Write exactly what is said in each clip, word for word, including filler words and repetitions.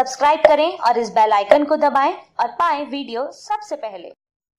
Subscribe करें और इस बेल आइकन को दबाएं और पाएं वीडियो सबसे पहले।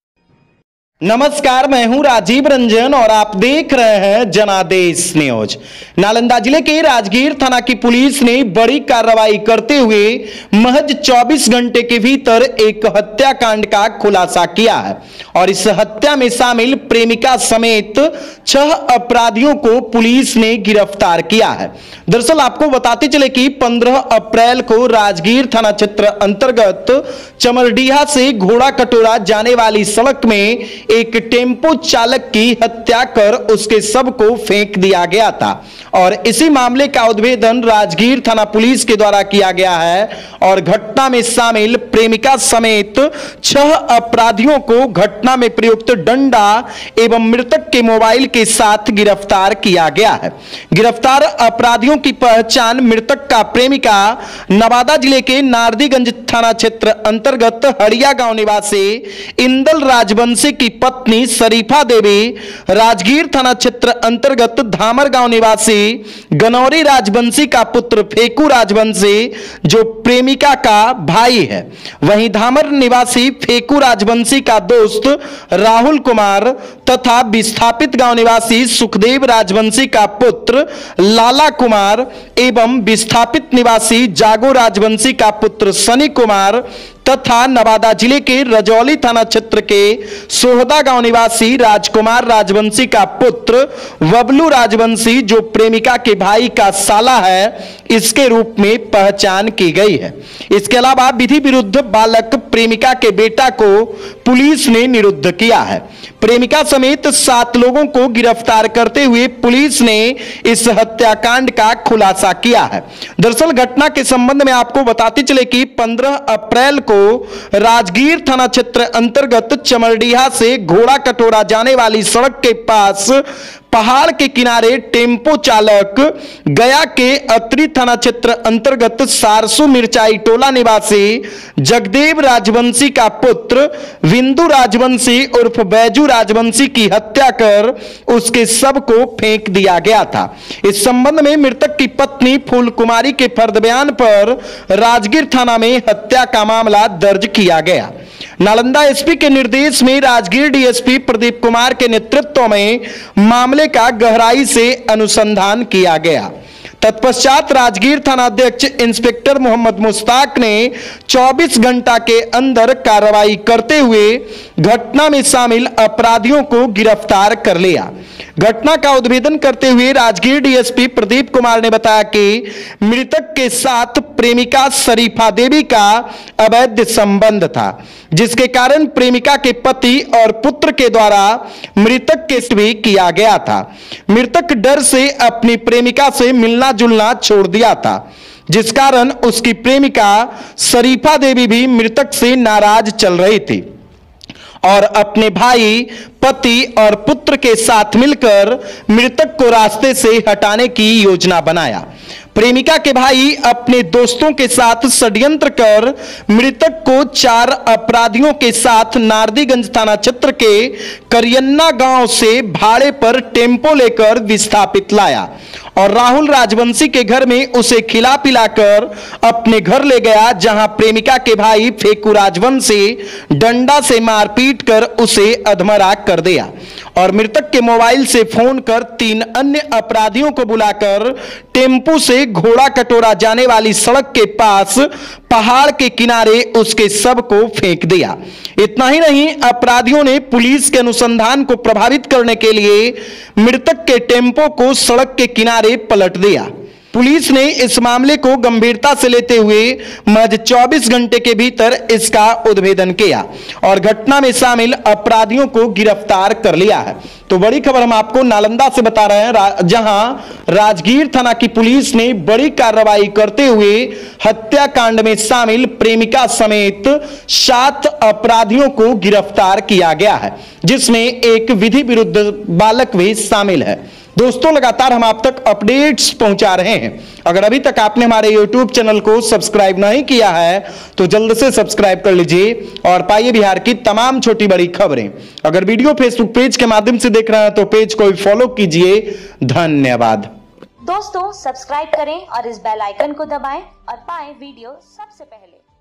नमस्कार, मैं हूं राजीव रंजन और आप देख रहे हैं जनादेश न्यूज। नालंदा जिले के राजगीर थाना की पुलिस ने बड़ी कार्रवाई करते हुए महज चौबीस घंटे के भीतर एक हत्याकांड का खुलासा किया है और इस हत्या में शामिल प्रेमिका समेत छह अपराधियों को पुलिस ने गिरफ्तार किया है। दरअसल आपको बताते चले कि पंद्रह अप्रैल को राजगीर थाना क्षेत्र अंतर्गत चमरडीहा से घोड़ा कटोरा जाने वाली सड़क में एक टेम्पो चालक की हत्या कर उसके शव को फेंक दिया गया था और इसी मामले का उद्भेदन राजगीर थाना पुलिस के द्वारा किया गया है और घटना में शामिल प्रेमिका समेत छह अपराधियों को घटना में प्रयुक्त डंडा एवं मृतक के मोबाइल के साथ गिरफ्तार किया गया है। गिरफ्तार अपराधियों की पहचान मृतक का प्रेमिका नवादा जिले के नारदीगंज थाना क्षेत्र अंतर्गत हड़िया गांव निवासी इंदल राजवंशी की पत्नी शरीफा देवी, राजगीर थाना क्षेत्र अंतर्गत धामर गांव निवासी गनौरी राजवंशी का पुत्र फेकू राजवंशी जो प्रेमिका का भाई है, वहीं धामर निवासी फेकू राजवंशी का दोस्त राहुल कुमार तथा विस्थापित गांव निवासी सुखदेव राजवंशी का पुत्र लाला कुमार एवं विस्थापित निवासी जागो राजवंशी का पुत्र सनी कुमार तथा नवादा जिले के रजौली थाना क्षेत्र के सोहदा गांव निवासी राजकुमार राजवंशी का पुत्र वबलू राजवंशी जो प्रेमिका के भाई का साला है, इसके रूप में पहचान की गई है। इसके अलावा विधि विरुद्ध बालक प्रेमिका के बेटा को पुलिस ने निरुद्ध किया है। प्रेमिका समेत सात लोगों को गिरफ्तार करते हुए पुलिस ने इस हत्याकांड का खुलासा किया है। दरअसल घटना के संबंध में आपको बताते चले कि पंद्रह अप्रैल को राजगीर थाना क्षेत्र अंतर्गत चमरडीहा से घोड़ा कटोरा जाने वाली सड़क के पास पहाड़ के किनारे टेम्पो चालक गया के अत्री थाना क्षेत्र अंतर्गत सारसू मिर्चाई टोला निवासी जगदेव राजवंशी का पुत्र विंदु राजवंशी उर्फ बैजू राजवंशी की हत्या कर उसके शव को फेंक दिया गया था। इस संबंध में मृतक की पत्नी फूल कुमारी के फर्द बयान पर राजगीर थाना में हत्या का मामला दर्ज किया गया। नालंदा एसपी के निर्देश में राजगीर डीएसपी प्रदीप कुमार के नेतृत्व में मामले का गहराई से अनुसंधान किया गया। तत्पश्चात राजगीर थाना अध्यक्ष इंस्पेक्टर मोहम्मद मुश्ताक ने चौबीस घंटा के अंदर कार्रवाई करते हुए घटना में शामिल अपराधियों को गिरफ्तार कर लिया। घटना का उद्भेदन करते हुए राजगीर डीएसपी प्रदीप कुमार ने बताया कि मृतक के साथ प्रेमिका शरीफा देवी का अवैध संबंध था, जिसके कारण प्रेमिका के पति और पुत्र के द्वारा मृतक के भी किया गया था। मृतक डर से अपनी प्रेमिका से मिलना जुलना छोड़ दिया था, जिस कारण उसकी प्रेमिका शरीफा देवी भी मृतक से नाराज चल रही थी और अपने भाई, पति और पुत्र के साथ मिलकर मृतक को रास्ते से हटाने की योजना बनाया। प्रेमिका के भाई अपने दोस्तों के साथ षड्यंत्र कर मृतक को चार अपराधियों के साथ नारदीगंज थाना क्षेत्र के करियन्ना गांव से भाड़े पर टेम्पो लेकर विस्थापित लाया और राहुल राजवंशी के घर में उसे खिला पिलाकर अपने घर ले गया, जहां प्रेमिका के भाई फेकू राजवंशी डंडा से मारपीट कर उसे अधमरा कर दिया और मृतक के मोबाइल से फोन कर तीन अन्य अपराधियों को बुलाकर टेम्पो से घोड़ा कटोरा जाने वाली सड़क के पास पहाड़ के किनारे उसके शव को फेंक दिया। इतना ही नहीं, अपराधियों ने पुलिस के अनुसंधान को प्रभावित करने के लिए मृतक के टेम्पो को सड़क के किनारे पलट दिया। पुलिस ने इस मामले को गंभीरता से लेते हुए महज चौबीस घंटे के भीतर इसका उद्भेदन किया और घटना में शामिल अपराधियों को गिरफ्तार कर लिया है। तो बड़ी खबर हम आपको नालंदा से बता रहे हैं, जहां राजगीर थाना की पुलिस ने बड़ी कार्रवाई करते हुए हत्याकांड में शामिल प्रेमिका समेत सात अपराधियों को गिरफ्तार किया गया है, जिसमें एक विधि विरुद्ध बालक भी शामिल है। दोस्तों, लगातार हम आप तक अपडेट्स पहुंचा रहे हैं। अगर अभी तक आपने हमारे यूट्यूब चैनल को सब्सक्राइब नहीं किया है तो जल्द से सब्सक्राइब कर लीजिए और पाइए बिहार की तमाम छोटी बड़ी खबरें। अगर वीडियो फेसबुक पेज के माध्यम से देख रहे हैं तो पेज को फॉलो कीजिए। धन्यवाद। दोस्तों सब्सक्राइब करें और इस बेल आइकन को दबाएं और पाएं वीडियो सबसे पहले।